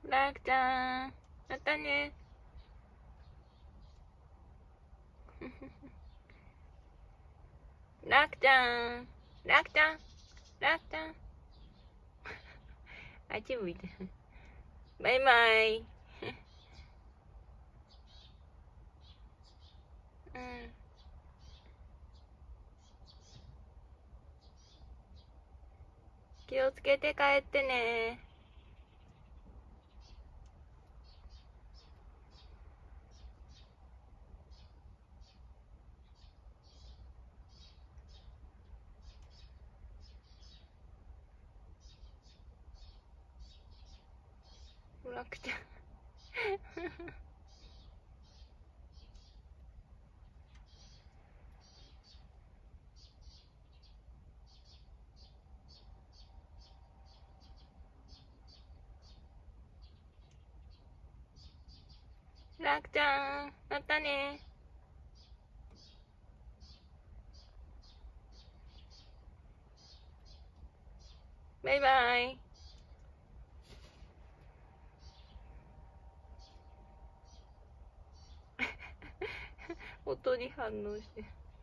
ラクちゃん、またね。ラクちゃん、ラクちゃん、ラクちゃん。あっち向いて。バイバイ。うん。気をつけて帰ってね。ラクちゃん。ラクちゃん、またね。バイバイ。音に反応して。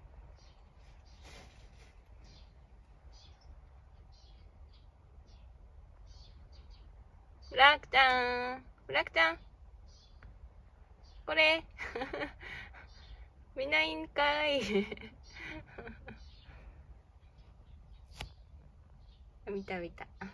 ラクちゃん、ラクちゃん。これ。見ないんかい。見た見た。